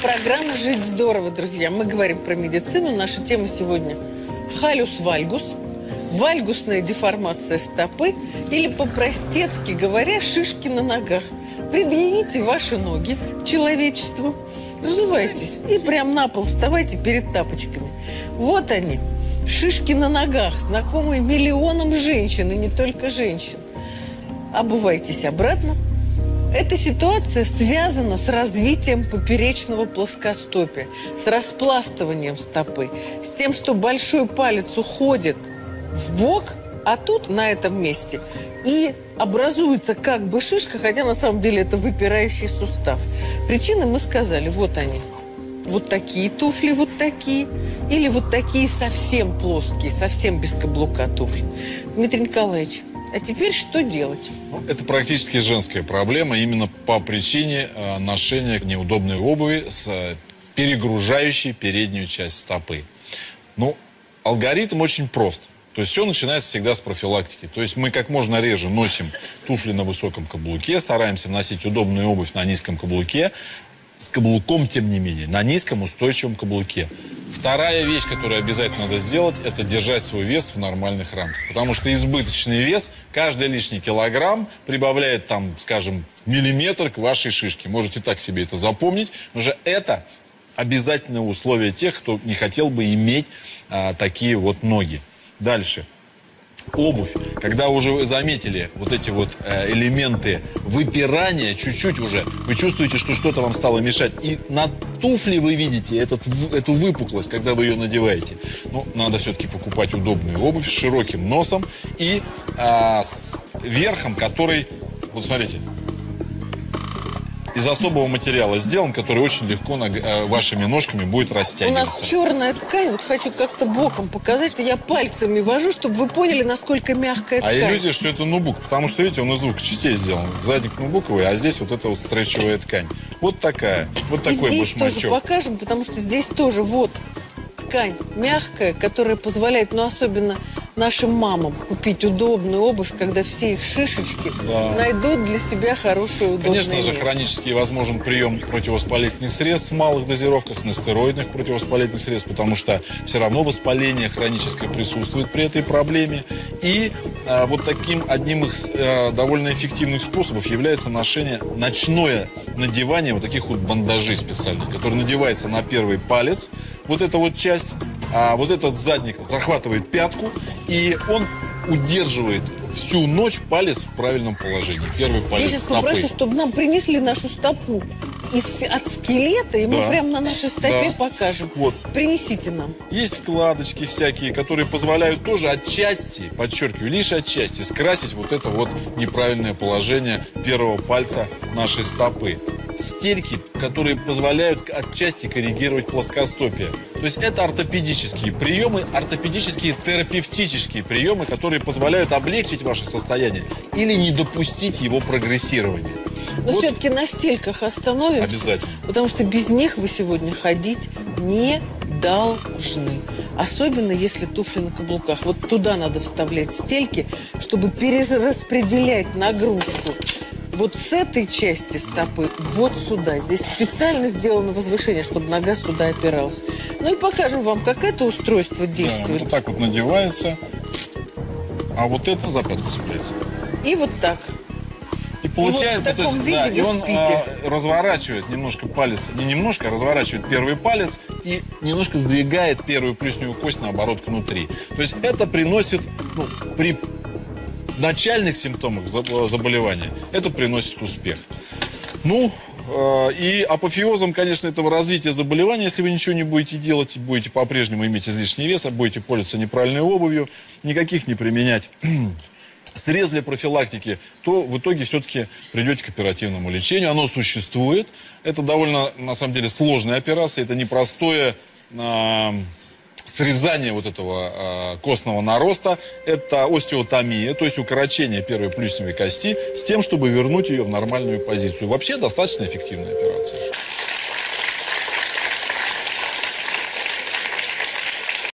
программа «Жить здорово», друзья. Мы говорим про медицину. Наша тема сегодня – халюс вальгус, вальгусная деформация стопы или, по-простецки говоря, шишки на ногах. Предъявите ваши ноги человечеству, разувайтесь и прям на пол вставайте перед тапочками. Вот они, шишки на ногах, знакомые миллионам женщин, и не только женщин. Обувайтесь обратно. Эта ситуация связана с развитием поперечного плоскостопия, с распластыванием стопы, с тем, что большой палец уходит в бок, а тут, на этом месте, и образуется как бы шишка, хотя на самом деле это выпирающий сустав. Причины мы сказали, вот они. Вот такие туфли, вот такие, или вот такие совсем плоские, совсем без каблука туфли. Дмитрий Николаевич, а теперь что делать? Это практически женская проблема именно по причине ношения неудобной обуви с перегружающей переднюю часть стопы. Ну, алгоритм очень прост. То есть все начинается всегда с профилактики. То есть мы как можно реже носим туфли на высоком каблуке, стараемся носить удобную обувь на низком каблуке, с каблуком, тем не менее, на низком устойчивом каблуке. Вторая вещь, которую обязательно надо сделать, это держать свой вес в нормальных рамках. Потому что избыточный вес, каждый лишний килограмм прибавляет, там, скажем, миллиметр к вашей шишке. Можете так себе это запомнить. Потому что это обязательное условие тех, кто не хотел бы иметь такие вот ноги. Дальше. Обувь. Когда уже вы заметили вот эти вот элементы выпирания, чуть-чуть уже, вы чувствуете, что что-то вам стало мешать. И на туфле вы видите эту выпуклость, когда вы ее надеваете. Ну, надо все-таки покупать удобную обувь с широким носом и с верхом, который, вот смотрите, из особого материала сделан, который очень легко вашими ножками будет растягиваться. У нас черная ткань, вот хочу как-то боком показать, что я пальцами вожу, чтобы вы поняли, насколько мягкая ткань. А иллюзия, что это ноутбук, потому что, видите, он из двух частей сделан. Задник ноутбуковый, а здесь вот эта вот стретчевая ткань. Вот такая, вот такой здесь башмачок. Тоже покажем, потому что здесь тоже вот ткань мягкая, которая позволяет, ну, особенно нашим мамам купить удобную обувь, когда все их шишечки найдут для себя хорошее удобное Конечно же, хронически возможен прием противовоспалительных средств в малых дозировках, нестероидных противовоспалительных средств, потому что все равно воспаление хроническое присутствует при этой проблеме. И вот таким одним из довольно эффективных способов является ночное надевание вот таких вот бандажей специальных, которые надеваются на первый палец, вот эта вот часть, а вот этот задник захватывает пятку, и он удерживает всю ночь палец в правильном положении. Первый палец Я сейчас стопы. попрошу, чтобы нам принесли нашу стопу от скелета, и мы прямо на нашей стопе покажем. Вот. Принесите нам. Есть складочки всякие, которые позволяют тоже отчасти, подчеркиваю, лишь отчасти скрасить вот это вот неправильное положение первого пальца нашей стопы. Стельки, которые позволяют отчасти коррегировать плоскостопие. То есть это ортопедические приемы, ортопедические терапевтические приемы, которые позволяют облегчить ваше состояние или не допустить его прогрессирования. Но вот все-таки на стельках остановимся. Обязательно. Потому что без них вы сегодня ходить не должны. Особенно если туфли на каблуках. Вот туда надо вставлять стельки, чтобы перераспределять нагрузку. Вот с этой части стопы вот сюда. Здесь специально сделано возвышение, чтобы нога сюда опиралась. Ну и покажем вам, как это устройство действует. Вот так вот надевается, а вот это за пятку цепляется. И вот так. И получается, и вот в таком виде вы он спите. Разворачивает немножко палец, не немножко, а разворачивает первый палец и немножко сдвигает первую плюсневую кость наоборот внутри. То есть это приносит, при начальных симптомах заболевания, это приносит успех. Ну, и апофеозом, конечно, этого развития заболевания, если вы ничего не будете делать, будете по-прежнему иметь излишний вес, будете пользоваться неправильной обувью, никаких не применять средств для профилактики, то в итоге все-таки придете к оперативному лечению. Оно существует. Это довольно, на самом деле, сложная операция. Это непростое срезание вот этого костного нароста. Это остеотомия, то есть укорочение первой плюсневой кости с тем, чтобы вернуть ее в нормальную позицию. Вообще достаточно эффективная операция.